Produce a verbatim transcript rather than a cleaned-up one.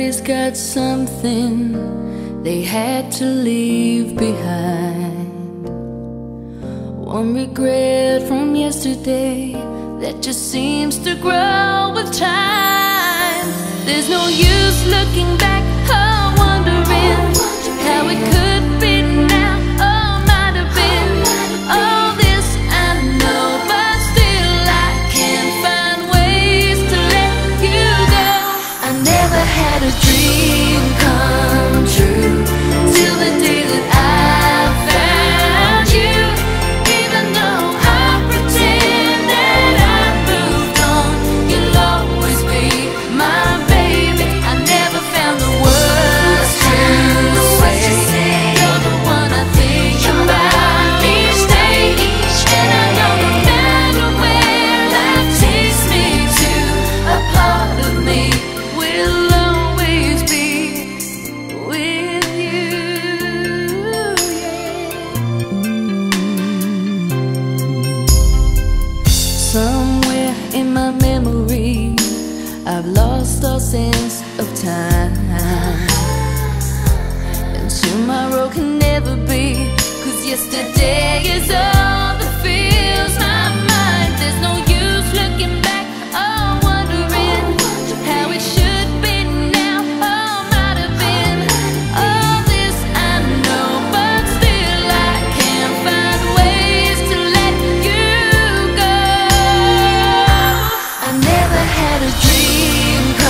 Everybody's got something they had to leave behind. One regret from yesterday that just seems to grow with time. There's no use looking back or wondering how it could be now or might have been. All this I know, but still I can't find ways to let you go. I never had a dream come true till the day that I found you. Even though I pretend that I moved on, you'll always be my baby. I never found the words to say. You're the one I think about each day, and I know no matter where life takes me to, a part of me will always be with you. Somewhere in my memory, I've lost all sense of time, and tomorrow can never be, 'cause yesterday is all that fills my mind. There's no use looking back or wondering how it should be now or might have been. All this I know, but still I can't find ways to let you go. I never had a dream